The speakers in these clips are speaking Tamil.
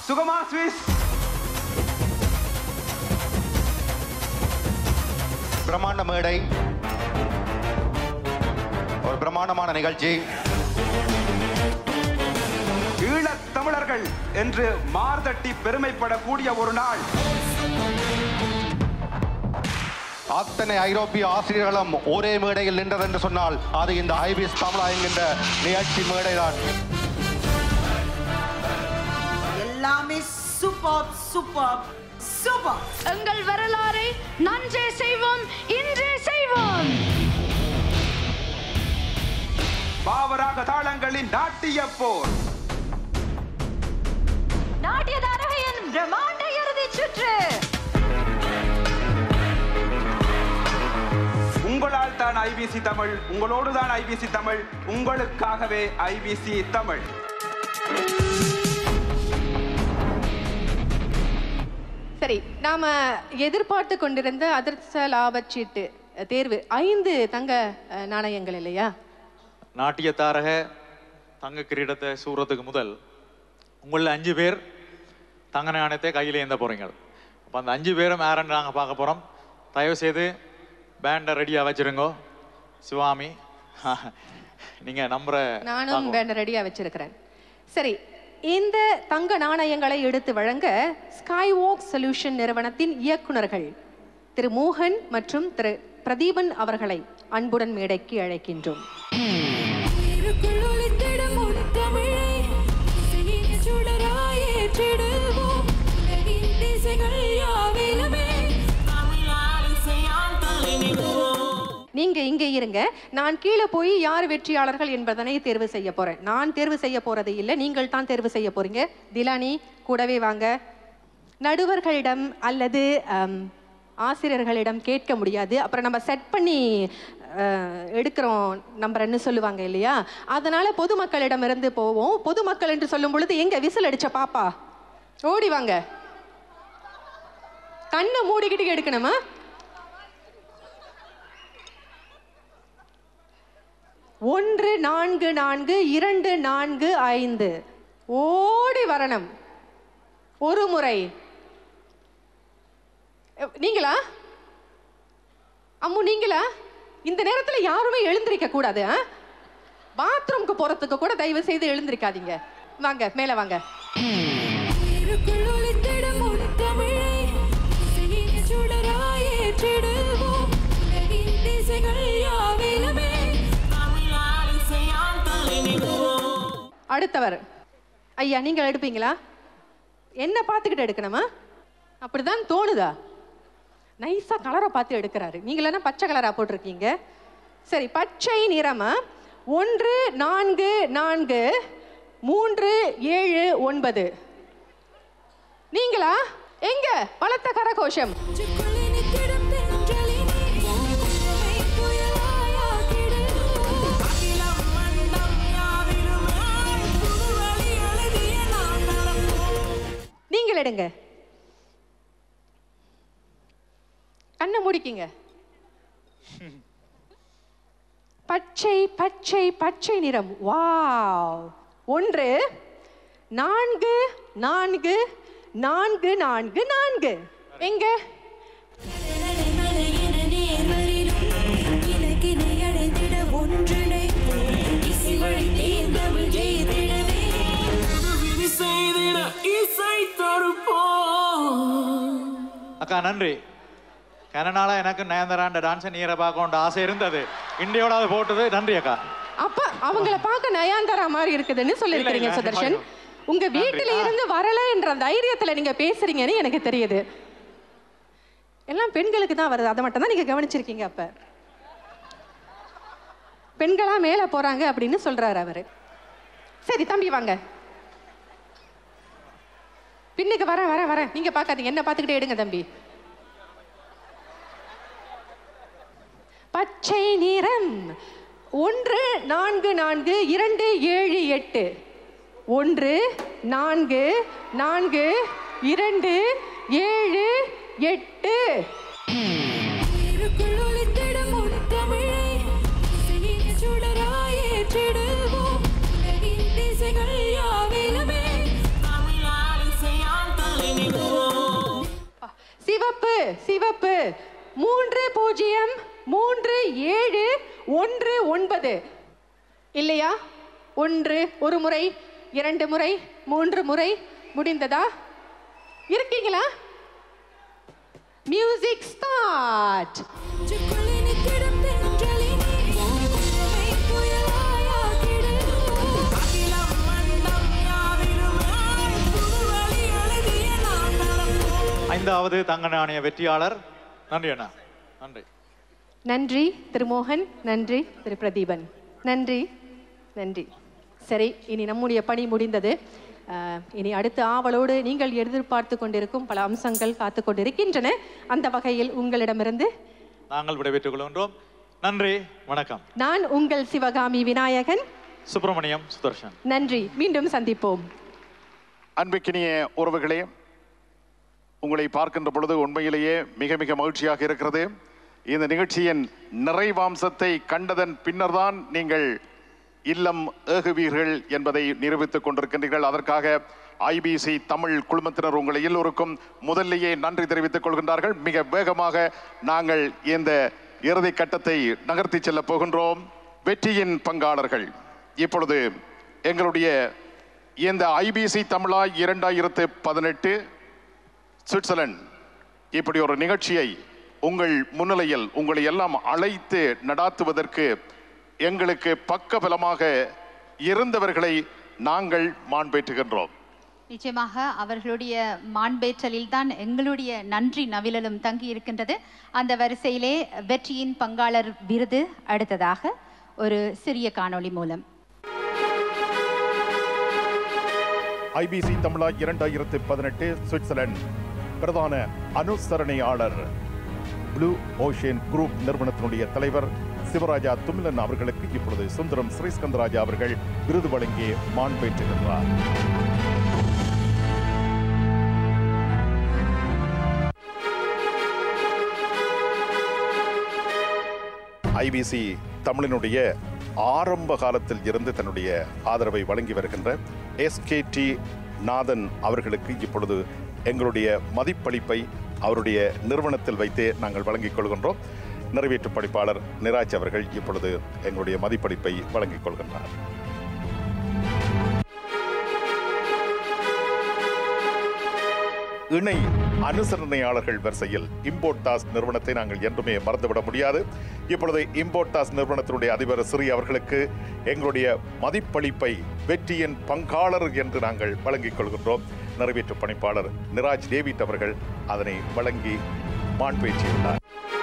சுகமா ஸ்விஸ். பிரம்மாண்ட மேடை, ஒரு பிரம்மாண்டமான நிகழ்ச்சி. ஈழத் தமிழர்கள் என்று மார்தட்டி பெருமைப்படக்கூடிய ஒரு நாள். அத்தனை ஐரோப்பிய ஆசிரியர்களும் ஒரே மேடையில் நின்றது என்று சொன்னால் அது இந்த ஐபிஎஸ் தமிழா என்கின்ற நிகழ்ச்சி மேடைதான். எல்லாமே சூப்பர் சூப்பர் சூப்பர். எங்கள் வரலாறை நன்றே செய்வோம், இன்றே செய்வோம். பாவராக தாளங்களின் நாட்டிய போர். நாட்டிய தாரகையின் பிரம்மாண்ட இறுதி சுற்று. உங்களால் தான் ஐபிசி தமிழ், உங்களோடு தான் ஐபிசி தமிழ், உங்களுக்காகவே ஐபிசி தமிழ். சரி, நாம எதிர்பார்த்து கொண்டிருந்த அதிர்ஷ்ட லாபச்சீட்டு தேர்வு 5 தங்க நாணயங்கள் இல்லையா? நாட்டிய தாரக தங்க கிரீடத்தை சூறத்துக்கு முதல் உங்களில் 5 பேர் தங்க நாணயத்தை கையில் ஏந்த போறீங்க. அப்போ அந்த 5 பேரும் யாருன்னு நாங்கள் பார்க்க போகிறோம். தயவு செய்து பேண்டை ரெடியாக வச்சிருங்கோ. சிவாமி, நீங்கள் நம்புற. நானும் பேண்டை ரெடியாக வச்சிருக்கிறேன். சரி, இந்த தங்க நாணயங்களை எடுத்து வழங்க ஸ்கைவாக் சொல்யூஷன் நிறுவனத்தின் இயக்குநர்கள் திரு மோகன் மற்றும் திரு பிரதீபன் அவர்களை அன்புடன் மேடைக்கு அழைக்கின்றோம். நீங்க இங்கே இருங்க, நான் கீழே போய் யார் வெற்றியாளர்கள் என்பதனை தேர்வு செய்ய போறேன். நான் தேர்வு செய்ய போறது இல்லை, நீங்கள் தான் தேர்வு செய்ய போறீங்க. திலானி கூடவே வாங்க. நடுவர்களிடம் அல்லது ஆசிரியர்களிடம் கேட்க முடியாது. அப்புறம் நம்ம செட் பண்ணி எடுக்கிறோம் நம்பர்ன்னு சொல்லுவாங்க இல்லையா? அதனால பொதுமக்களிடம் இருந்து போவோம். பொதுமக்கள் என்று சொல்லும் பொழுது எங்க விசில் அடிச்ச பாப்பா ஓடி வாங்க. கண்ணை மூடிக்கிட்டு எடுக்கணுமா? ஒன்று 4 4 2 4 5 ஓடி வரணும். ஒரு முறை. நீங்களா அம்மு? நீங்களா? இந்த நேரத்தில் யாருமே எழுந்திருக்க கூடாது. பாத்ரூம்க்கு போறதுக்கு கூட தயவு செய்து எழுந்திருக்காதீங்க. வாங்க, மேல வாங்க. அடுத்தவர் ஐயா, நீங்கள் எடுப்பீங்களா? என்ன பார்த்துக்கிட்டு எடுக்கணுமா? அப்படிதான் தோணுதா? நைஸா கலரை பார்த்து எடுக்கிறாரு. நீங்க என்ன பச்சை கலரா போட்டிருக்கீங்க? சரி, பச்சை நிறமா? 1 4 4 3 7 9 நீங்களா? எங்க பலத்த கரகோஷம்? நீங்கள் எடுங்க. கண்ணை மூடிக்கிங்க. பச்சை பச்சை பச்சை நிறம். வாவ். 1 4 4 4 4 4 எங்க? அக்கா நன்றி. கனநாளா எனக்கு நயன்தாராண்ட டான்ஸை நீரை பார்க்க ஆசை இருந்தது. இந்தியோட அது போட்டது. நன்றி அக்கா. அப்ப அவங்கள பார்க்க நயன்தாரா மாதிரி இருக்குதுன்னு சொல்லிருக்கீங்க சுதர்ஷன். உங்க வீட்டில இருந்து வரல என்ற தைரியத்துல நீங்க பேசுறீங்கன்னு எனக்கு தெரியுது. எல்லாம் பெண்களுக்கு தான் வருது, அதை மட்டும் தான் நீங்க கவனிச்சிருக்கீங்க. அப்ப பெண்களா மேல போறாங்க அப்படின்னு சொல்றாரு அவரு. சரி தம்பி வாங்க. பின்னுக்கு வர வர வர நீங்க பாக்காதீங்க, என்ன பார்த்துக்கிட்டே எடுங்க தம்பி. பச்சை நிறம். 1 4 4 2 7 8 1 4 4 2 7 8 சிவப்பு 303719 இல்லையா? 1 ஒரு முறை, 2 முறை, 3 முறை முடிந்ததா? இருக்கீங்களா? Music start. ஐந்தாவது தங்க நாணய வெற்றியாளர். நன்றி அண்ணா. நன்றி. நன்றி திரு மோகன், நன்றி திரு பிரதீபன், நன்றி நன்றி. சரி, இனி நம்முடைய பணி முடிந்தது. இனி அடுத்த ஆவலோடு நீங்கள் எதிர்பார்த்து கொண்டிருக்கும் பல அம்சங்கள் காத்து கொண்டிருக்கின்றன. அந்த வகையில் உங்களிடமிருந்து நாங்கள் விடைபெற்றுக் கொள்கின்றோம். நன்றி, வணக்கம். நான் உங்கள் சிவகாமி விநாயகன், சுப்பிரமணியம் சுதர்ஷன். நன்றி, மீண்டும் சந்திப்போம். அன்பிற்கினிய உறவுகளே, உங்களை பார்க்கின்ற பொழுது உண்மையிலேயே மிக மிக மகிழ்ச்சியாக இருக்கிறது. இந்த நிகழ்ச்சியின் நிறைவாம்சத்தை கண்டதன் பின்னர்தான் நீங்கள் இல்லம் ஏகுவீர்கள் என்பதை நிரூபித்துக் கொண்டிருக்கின்றீர்கள். அதற்காக ஐபிசி தமிழ் குழுமத்தினர் உங்களை எல்லோருக்கும் முதல்லேயே நன்றி தெரிவித்துக் கொள்கின்றார்கள். மிக வேகமாக நாங்கள் இந்த இறுதி கட்டத்தை நகர்த்தி செல்ல போகின்றோம். வெற்றியின் பங்காளர்கள், இப்பொழுது எங்களுடைய இந்த ஐபிசி தமிழா 2018 சுவிட்சர்லாந்து இப்படி ஒரு நிகழ்ச்சியை உங்கள் முன்னிலையில் உங்களை எல்லாம் அழைத்து நடாத்துவதற்கு எங்களுக்கு பக்கபலமாக இருந்தவர்களை நாங்கள் மாண்பேற்றுகின்றோம். நிச்சயமாக அவர்களுடைய மாண்பேற்றலில் தான் எங்களுடைய நன்றி நவிழலும் தங்கி இருக்கின்றது. அந்த வரிசையிலே வெற்றியின் பங்காளர் விருது அடுத்ததாக ஒரு சிறிய காணொளி மூலம். ஐபிசி தமிழா 2018 சுவிட்சர்லாந்து பிரதான அனுசரணையாளர் ப்ளூ ஓஷன் குரூப் நிறுவனத்தினுடைய தலைவர் சிவராஜா துமிலன் அவர்களுக்கு இப்பொழுது சுந்தரம் ஸ்ரீஸ்கந்தராஜா அவர்கள் விருது வழங்கி மாண்பேற்றுகின்றார். ஐபிசி தமிழினுடைய ஆரம்ப காலத்தில் இருந்து தன்னுடைய ஆதரவை வழங்கி வருகின்ற SKT நாதன் அவர்களுக்கு இப்பொழுது எங்களுடைய மதிப்பளிப்பை அவருடைய நிறுவனத்தில் வைத்தே நாங்கள் வழங்கிக் கொள்கின்றோம். நிறைவேற்று பணிப்பாளர் நிராஜ் அவர்கள் இப்பொழுது எங்களுடைய மதிப்பளிப்பை வழங்கிக் கொள்கின்றார். இணை அனுசரணையாளர்கள் வரிசையில் இம்போர்டாஸ் நிறுவனத்தை நாங்கள் என்றுமே மறந்துவிட முடியாது. இப்பொழுது இம்போர்டாஸ் நிறுவனத்தினுடைய அதிபர் ஸ்ரீ அவர்களுக்கு எங்களுடைய மதிப்பளிப்பை வெற்றியின் பங்காளர் என்று நாங்கள் வழங்கிக் கொள்கின்றோம். நிறைவேற்று பணிப்பாளர் நிராஜ் டேவிட் அவர்கள் அதனை வழங்கி மாண்பேற்றியுள்ளார்.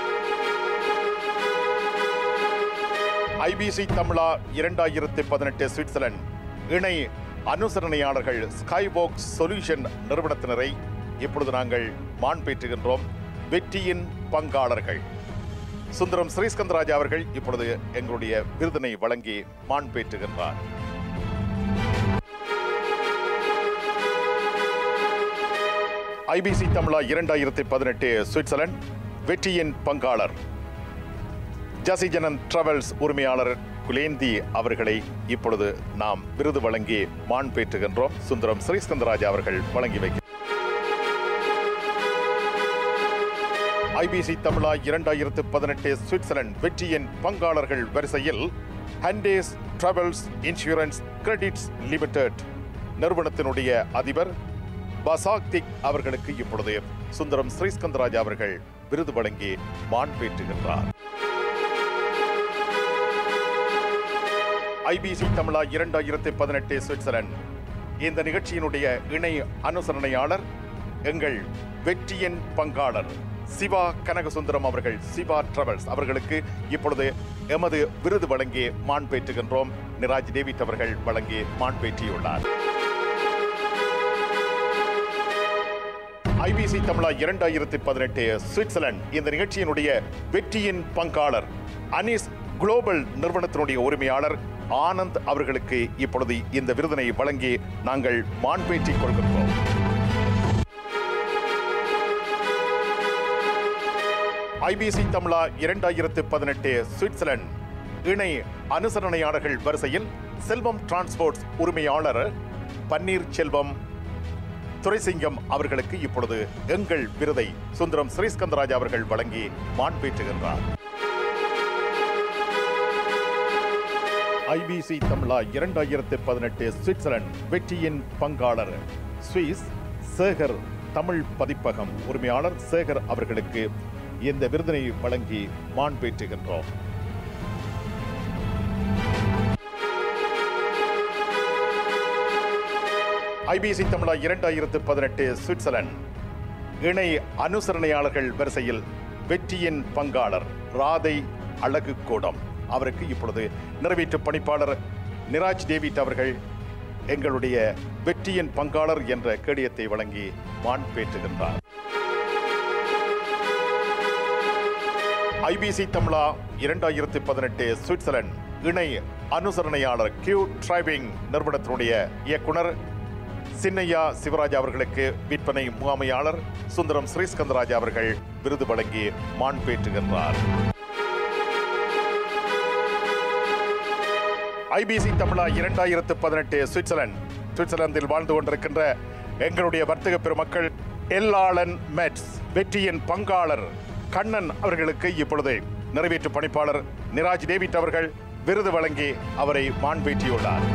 ஐபிசி தமிழா 2018 சுவிட்சர்லாந்து இணை அனுசரணையாளர்கள் ஸ்கைபாக்ஸ் சொல்யூஷன் நிறுவனத்தினரை இப்பொழுது நாங்கள் மாண்பேற்றுகின்றோம். வெற்றியின் பங்காளர்கள் சுந்தரம் ஸ்ரீஸ்கந்தராஜா அவர்கள் இப்பொழுது எங்களுடைய விருதினை வழங்கி மாண்பேற்றுகின்றார். ஐபிசி தமிழா 2018 சுவிட்சர்லாந்து வெற்றியின் பங்காளர் ஜசிஜனன் டிராவல்ஸ் உரிமையாளர் குலேந்தி அவர்களை இப்பொழுது நாம் விருது வழங்கி மாண்பேற்றுகின்றோம். சுந்தரம் ஸ்ரீஸ்கந்தராஜா அவர்கள் வழங்கி வைக்கிறார். ஐபிசி தமிழா 2018 சுவிட்சர்லாந்து வெற்றியின் பங்காளர்கள் வரிசையில் ஹண்டேஸ் டிராவல்ஸ் இன்சூரன்ஸ் கிரெடிட்ஸ் லிமிடெட் நிறுவனத்தினுடைய அதிபர் பசாக்திக் அவர்களுக்கு இப்பொழுது சுந்தரம் ஸ்ரீஸ்கந்தராஜா அவர்கள் விருது வழங்கி மாண்பேற்றுகின்றார். ஐபிசி தமிழா 2018 சுவிட்சர்லாந்து இந்த நிகழ்ச்சியினுடைய இணை அனுசரணையாளர் எங்கள் வெற்றியின் பங்காளர் சிவா கனகசுந்தரம் அவர்கள் சிவா டிராவல்ஸ் அவர்களுக்கு இப்பொழுது எமது விருது வழங்கி மாண்பேற்றுகின்றோம். நிராஜ் டேவிட் அவர்கள் வழங்கி மாண்பேற்றியுள்ளார். ஐபிசி தமிழா 2018 சுவிட்சர்லாந்து இந்த நிகழ்ச்சியினுடைய வெற்றியின் பங்காளர் அனிஸ் குளோபல் நிறுவனத்தினுடைய உரிமையாளர் ஆனந்த் அவர்களுக்கு இப்பொழுது இந்த விருதினை வழங்கி நாங்கள் மாண்பேற்றிக் கொள்கின்றோம். ஐபிசி தமிழா 2018 சுவிட்சர்லாந்து இணை அனுசரணையாளர்கள் வரிசையில் செல்வம் டிரான்ஸ்போர்ட்ஸ் உரிமையாளர் பன்னீர் செல்வம் துரைசிங்கம் அவர்களுக்கு இப்பொழுது எங்கள் விருதை சுந்தரம் ஸ்ரீஸ்கந்தராஜா அவர்கள் வழங்கி மாண்பேற்றுகின்றார். ஐபிசி தமிழா 2018 சுவிட்சர்லாந்து வெற்றியின் பங்காளர் சுவிஸ் சேகர் தமிழ் பதிப்பகம் உரிமையாளர் சேகர் அவர்களுக்கு இந்த விருதினை வழங்கி மாண்பேற்றுகின்றோம். ஐபிசி தமிழா 2018 சுவிட்சர்லாந்து இணை அனுசரணையாளர்கள் வரிசையில் வெற்றியின் பங்காளர் ராதை அழகுக்கூடம் அவருக்கு இப்பொழுது நிறைவேற்று பணிப்பாளர் நிராஜ் டேவிட் அவர்கள் எங்களுடைய வெற்றியின் பங்காளர் என்ற கேடயத்தை வழங்கி மாண்பேற்றுகின்றார். ஐபிசி தமிழா 2018 சுவிட்சர்லாந்து இணை அனுசரணையாளர் கியூ டிரைவிங் நிறுவனத்தினுடைய இயக்குனர் சின்னையா சிவராஜா அவர்களுக்கு விற்பனை முகாமையாளர் சுந்தரம் ஸ்ரீஸ்கந்தராஜா அவர்கள் விருது வழங்கி மாண்பேற்றுகின்றார். ஐபிசி தமிழா 2018 சுவிட்சர்லாந்தில் வாழ்ந்து கொண்டிருக்கின்ற எங்களுடைய வர்த்தக பெருமக்கள் எல்லாளன் மெட்ஸ் வெற்றியின் பங்காளர் கண்ணன் அவர்களுக்கு இப்பொழுது நிறைவேற்று பணிப்பாளர் நிராஜ் டேவிட் அவர்கள் விருது வழங்கி அவரை மாண்பேற்றியுள்ளார்.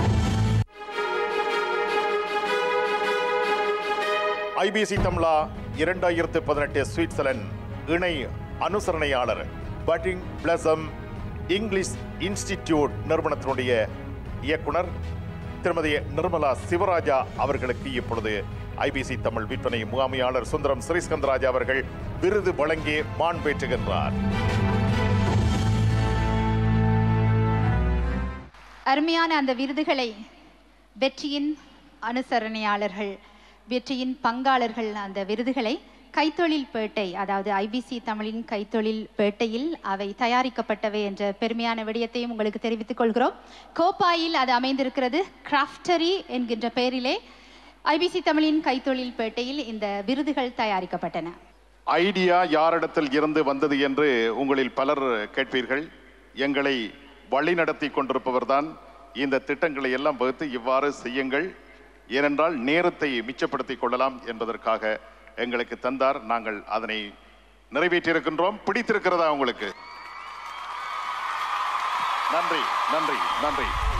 ஐபிசி தமிழா 2018 சுவிட்சர்லாந்து இணை அனுசரணையாளர் பட்டிங் பிளசம் இங்கிலீஷ் இன்ஸ்டிடியூட் நிறுவனத்தினுடைய இயக்குனர் திருமதி நிர்மலா சிவராஜா அவர்களுக்கு இப்பொழுது ஐபிசி தமிழ் விற்பனை முகாமையாளர் சுந்தரம் ஸ்ரீஸ்கந்தராஜா அவர்கள் விருது வழங்கி மாண்பேற்றுகின்றார். அருமையான அந்த விருதுகளை வெற்றியின் அனுசரணையாளர்கள் வெற்றியின் பங்காளர்கள் அந்த விருதுகளை கைத்தொழில் பேட்டை அதாவது ஐபிசி தமிழின் கைத்தொழில் பேட்டையில் அவை தயாரிக்கப்பட்டவை என்ற பெருமையான விடயத்தையும் உங்களுக்கு தெரிவித்துக் கொள்கிறோம். கோப்பாயில் அது அமைந்திருக்கிறது. கிராஃப்டரி என்கின்ற பெயரிலே ஐபிசி தமிழின் கைத்தொழில் பேட்டையில் இந்த விருதுகள் தயாரிக்கப்பட்டன. ஐடியா யாரிடத்தில் இருந்து வந்தது என்று உங்களில் பலர் கேட்பீர்கள். எங்களை வழிநடத்தி கொண்டிருப்பவர்தான் இந்த திட்டங்களை எல்லாம் வகுத்து இவ்வாறு செய்யுங்கள், ஏனென்றால் நேரத்தை மிச்சப்படுத்திக் கொள்ளலாம் என்பதற்காக எங்களுக்கு தந்தார். நாங்கள் அதனை நிறைவேற்றியிருக்கின்றோம். பிடித்திருக்கிறதா உங்களுக்கு? நன்றி நன்றி நன்றி.